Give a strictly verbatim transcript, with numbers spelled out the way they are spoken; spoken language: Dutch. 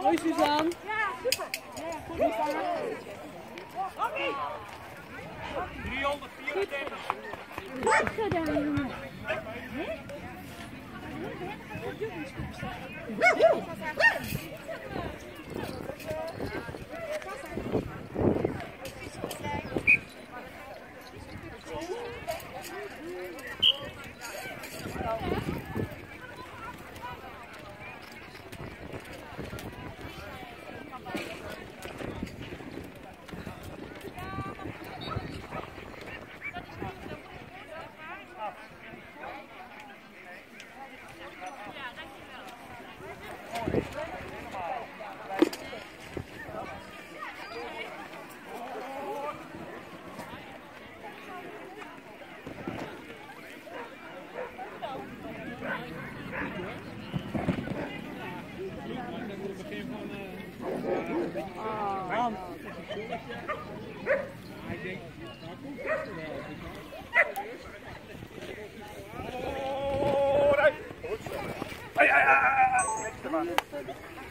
Hoi Suzanne. Ja, super. driehonderdvierendertig. Goed gedaan, jongen. Oh, nee. Ai, ai, ai, ai, ai.